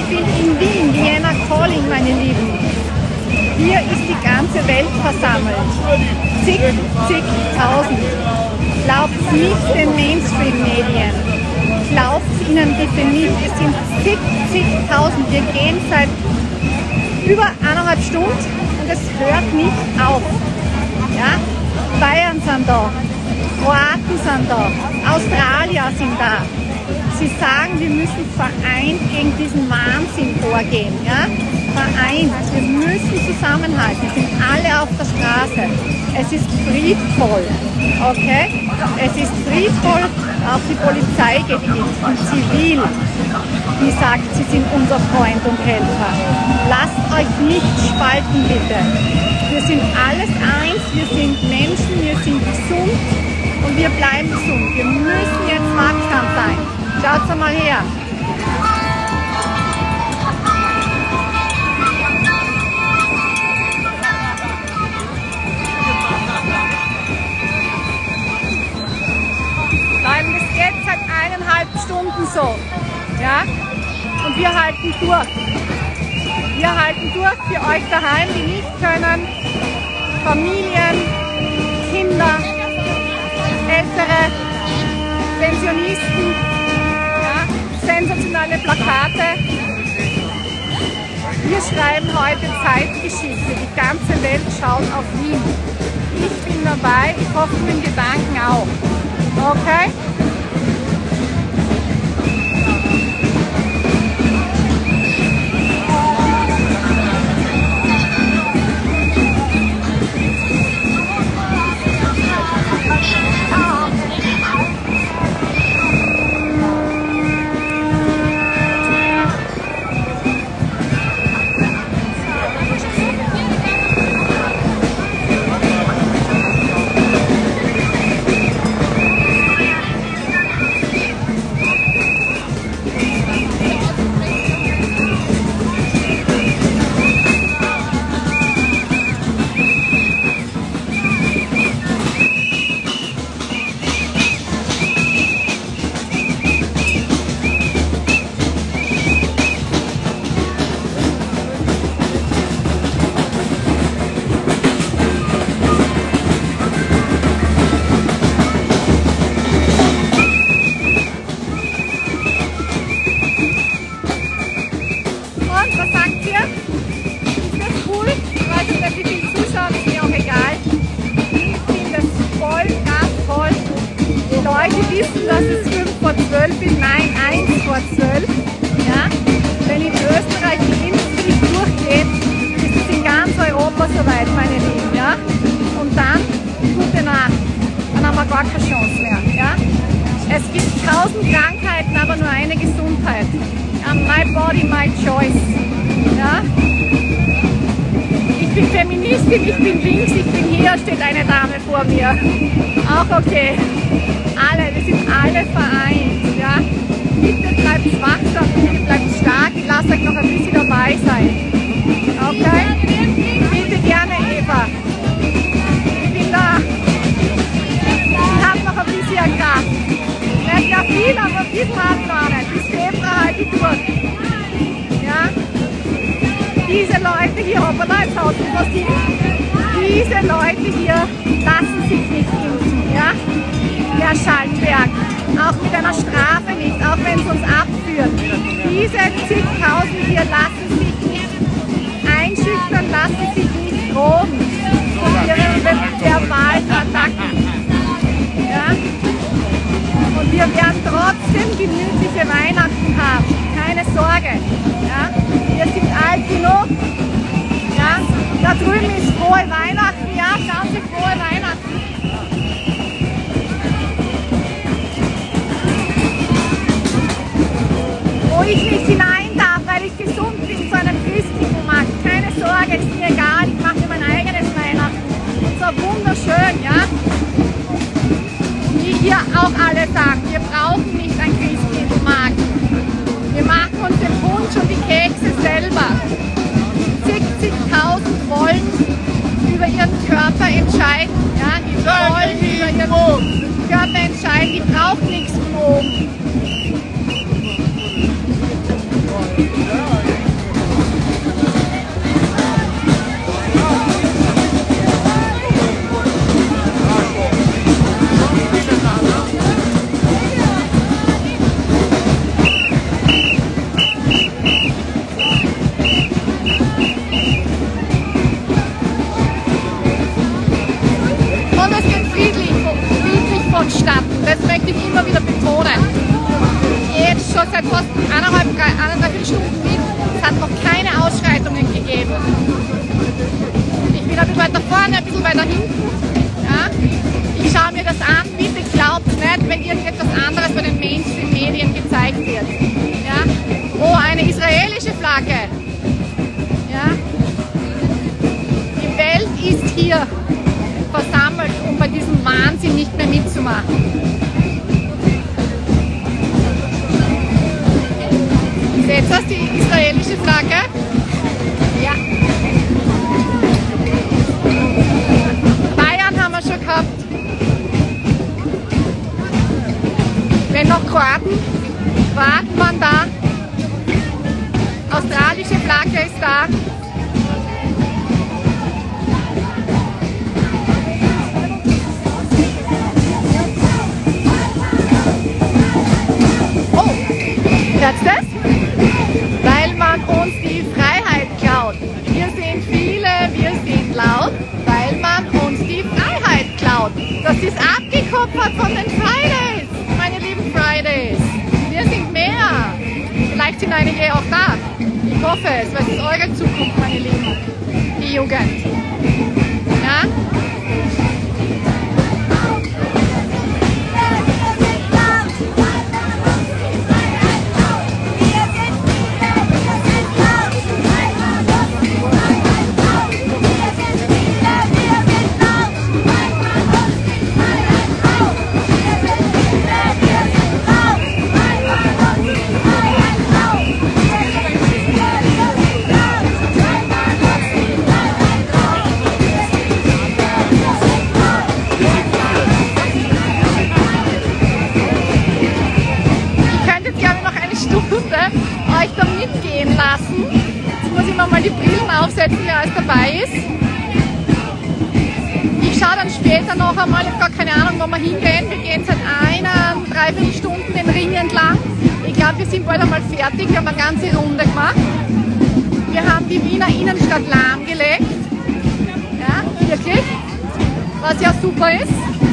bin in Wien, Vienna Calling, meine Lieben. Hier ist die ganze Welt versammelt. Zigtausend. Glaubt nicht den Mainstream-Medien. Glaubt ihnen bitte nicht. Es sind zigtausend. Wir gehen seit über 1,5 Stunden und es hört nicht auf. Ja? Bayern sind da, Kroaten sind da, Australier sind da. Sie sagen, wir müssen vereint gegen diesen Wahnsinn vorgehen. Ja? Vereint, wir müssen zusammenhalten, wir sind alle auf der Straße. Es ist friedvoll, okay? Es ist friedvoll, auch die Polizei geht mit und zivil, die sagt, sie sind unser Freund und Helfer. Lasst euch nicht spalten, bitte. Wir sind alles eins, wir sind Menschen, wir sind gesund und wir bleiben gesund. Wir müssen jetzt wachsam sein. Schaut mal her. Leute, das geht seit 1,5 Stunden so. Ja? Und wir halten durch. Wir halten durch für euch daheim, die nicht können. Familien, Kinder, Ältere, Pensionisten. Sensationelle Plakate. Wir schreiben heute Zeitgeschichte. Die ganze Welt schaut auf Wien. Ich bin dabei. Ich hoffe, mit Gedanken auch. Okay? Dass es 11:55 ist, nein, 11:55. Ja? Wenn in Österreich die Impfpflicht durchgeht, ist es in ganz Europa soweit, meine Lieben. Ja? Und dann, gute Nacht, dann haben wir gar keine Chance mehr. Ja? Es gibt 1000 Krankheiten, aber nur eine Gesundheit. Ja? My body, my choice. Ja? Ich bin Feministin, ich bin links, ich bin hier, steht eine Dame vor mir. Auch okay. Alle, wir sind alle vereint, ja. Bitte bleibt wachsam, bitte bleibt stark, lasst euch noch ein bisschen dabei sein. Okay? Bitte gerne, Eva. Ich bin da. Ich habe noch ein bisschen Kraft. Nicht mehr viel, aber ein bisschen habe ich noch nicht. Bis Februar halte ich durch. Ja? Diese Leute hier, hoppala, jetzt haut mich was hin. Diese Leute hier lassen sich nicht impfen, ja? Der Schallenberg, auch mit einer Strafe nicht, auch wenn es uns abführt. Diese zigtausend hier lassen sich nicht einschüchtern, lassen sich nicht drohen von ihren verbalen Attacken. Ja? Und wir werden trotzdem gemütliche Weihnachten haben, keine Sorge. Ja? Wir sind alt genug. Ja? Da drüben ist frohe Weihnachten, ja, schauen Sie, frohe Weihnachten. Wo ich nicht hinein darf, weil ich gesund bin, zu einem christlichen Markt. Keine Sorge, ist mir egal, ich mache mir mein eigenes Weihnachten. So wunderschön, ja? Wie hier auch alle sagen, wir brauchen nicht ein Christkindlmarkt. Wir machen uns den Punsch und die Kekse selber. 70.000 wollen über ihren Körper entscheiden. Ja? Die wollen über ihren Körper entscheiden, die brauchen nichts von oben. Ja. Stunden mit. Es hat noch keine Ausschreitungen gegeben. Ich bin ein bisschen weiter vorne, ein bisschen weiter hinten. Ja? Ich schaue mir das an, bitte glaubt nicht, wenn irgendetwas anderes bei den Mainstream-Medien gezeigt wird. Ja? Oh, eine israelische Flagge. Ja? Die Welt ist hier versammelt, um bei diesem Wahnsinn nicht mehr mitzumachen. Seht ihr das, die israelische Flagge? Ja. Bayern haben wir schon gehabt. Wenn noch Kroaten, Kroaten waren da. Australische Flagge ist da. Oh, hört's das? Weil man uns die Freiheit klaut. Wir sind viele, wir sind laut, weil man uns die Freiheit klaut. Das ist abgekupfert von den Fridays, meine lieben Fridays. Wir sind mehr. Vielleicht sind einige auch da. Ich hoffe es, weil es ist eure Zukunft, meine Lieben. Die Jugend. Ja? Euch da mitgehen lassen. Jetzt muss ich mir mal die Brillen aufsetzen, wer alles dabei ist. Ich schaue dann später noch einmal, ich habe gar keine Ahnung, wo wir hingehen. Wir gehen seit dreiviertel Stunden den Ring entlang. Ich glaube, wir sind bald einmal fertig. Wir haben eine ganze Runde gemacht. Wir haben die Wiener Innenstadt lahmgelegt. Ja, wirklich. Was ja super ist.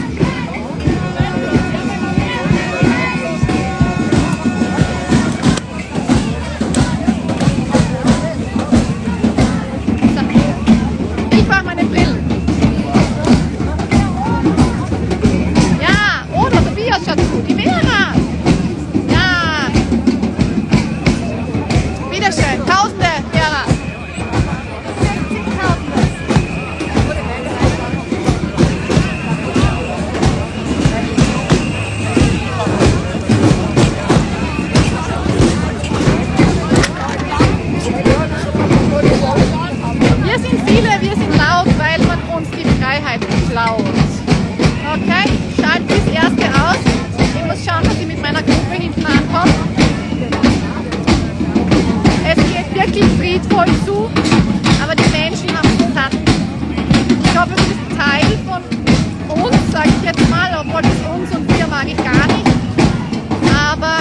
Okay, schalte das erste aus. Ich muss schauen, dass ich mit meiner Gruppe hinten ankomme. Es geht wirklich friedvoll zu, aber die Menschen haben es satt. Ich hoffe, das ist Teil von uns, sage ich jetzt mal, obwohl das uns und wir mag ich gar nicht. Aber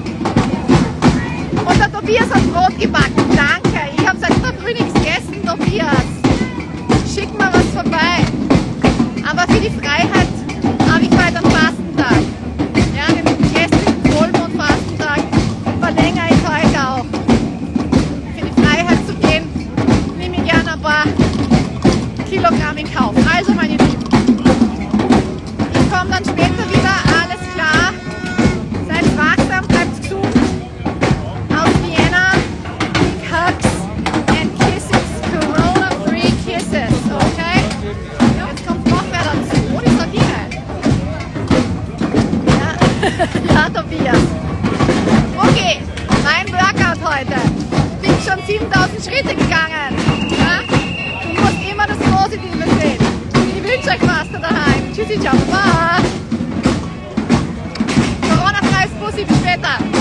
und der Tobias hat Brot gebacken, danke. Ich habe seit der Früh nichts gegessen, Tobias. Schick mir was vorbei. Aber für die Freiheit habe ich heute einen Fastentag. Ja, den gestrigen Vollmond-Fastentag verlängere ich heute auch. Für die Freiheit zu gehen, nehme ich gerne ein paar Kilogramm in Kauf. Also meine Lieben, ich komme dann später wieder, alles klar. Seid wachsam, bleibt gesund. Aus Vienna, Hugs and Kisses, Corona-free Kisses, okay? Ja, Tobias. Okay, mein Workout heute. Ich bin schon 7000 Schritte gegangen. Ja? Du musst immer das Positive sehen. Ich wünsche euch was da daheim. Tschüssi, ciao, baba. Corona-freies Pussy, bis später.